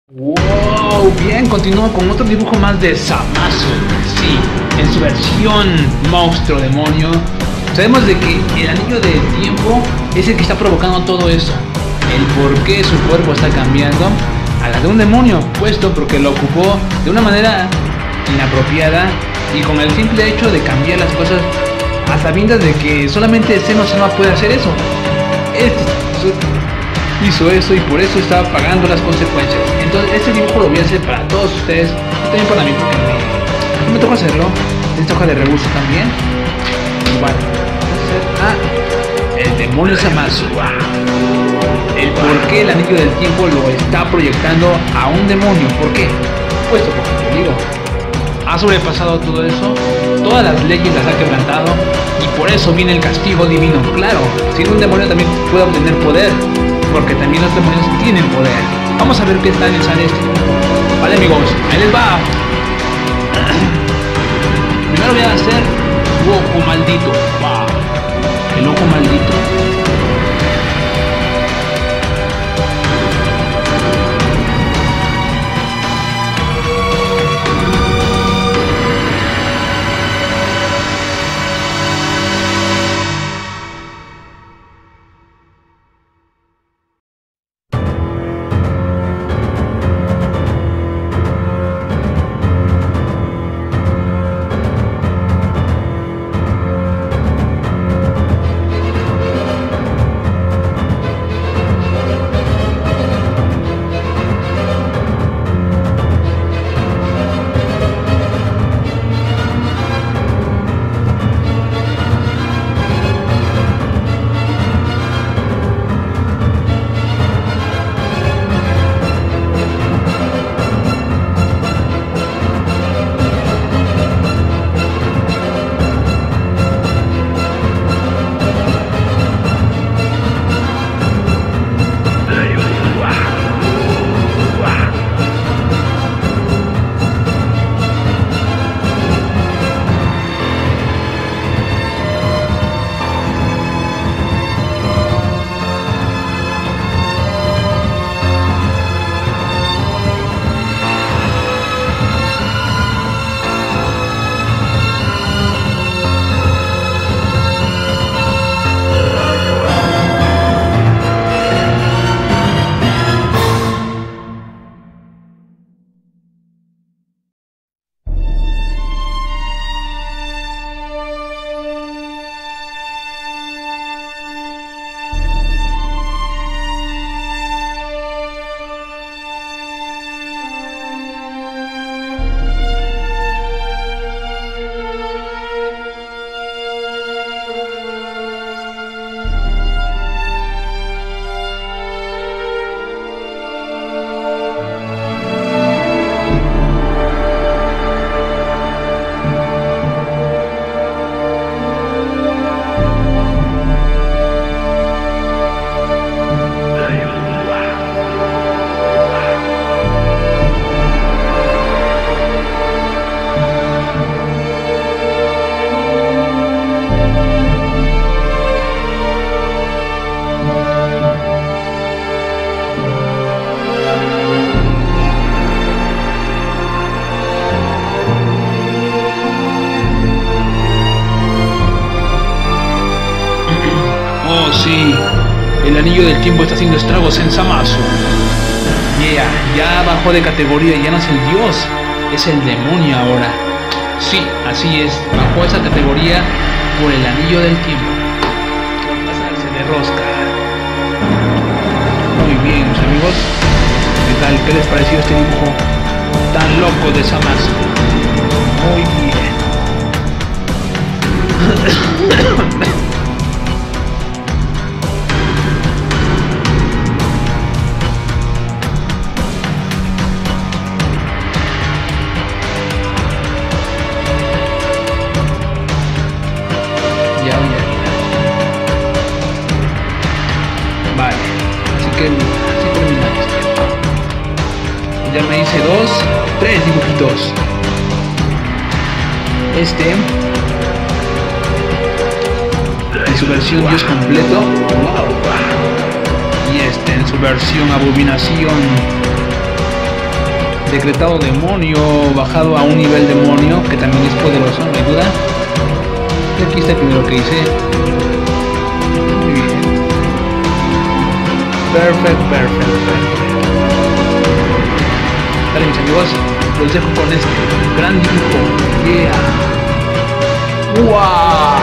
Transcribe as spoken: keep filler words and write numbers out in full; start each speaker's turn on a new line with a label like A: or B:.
A: Wow, bien, continúo con otro dibujo más de Zamasu. Sí, en su versión monstruo demonio. Sabemos de que el anillo del tiempo es el que está provocando todo eso. El por qué su cuerpo está cambiando a la de un demonio, puesto porque lo ocupó de una manera inapropiada y con el simple hecho de cambiar las cosas a sabiendas de que solamente Zeno Sama puede hacer eso. Este hizo eso y por eso está pagando las consecuencias. Entonces este dibujo lo voy a hacer para todos ustedes y también para mí porque me, me toca hacerlo. Esta hoja de rebuso también. Igual. Ah, el demonio Zamasu. El por qué el anillo del tiempo lo está proyectando a un demonio. ¿Por qué? Puesto porque te digo, ha sobrepasado todo eso, todas las leyes las ha quebrantado y por eso viene el castigo divino. Claro, siendo un demonio también puede obtener poder, porque también los demonios tienen poder. Vamos a ver qué tal sale este. Vale amigos, ahí les va. Primero voy a hacer ojo maldito. Wow. El ojo maldito. Oh sí, el anillo del tiempo está haciendo estragos en Zamasu. Yeah, ya bajó de categoría, ya no es el dios, es el demonio ahora. Sí, así es, bajó esa categoría por el anillo del tiempo. Pasarse de rosca. Muy bien, mis amigos. ¿Qué tal? ¿Qué les pareció este dibujo tan loco de Zamasu? Muy bien. Vale, así que así terminamos. Ya me hice dos, tres dibujitos. Este en su versión Dios completo, wow. Y este en su versión Abominación. secretado demonio bajado a un nivel demonio que también es poderoso, no hay duda. Y aquí está el primero que hice. Muy bien. Perfect, perfect, perfect. Vale, mis amigos, los dejo con este gran dibujo. Yeah. ¡Wow!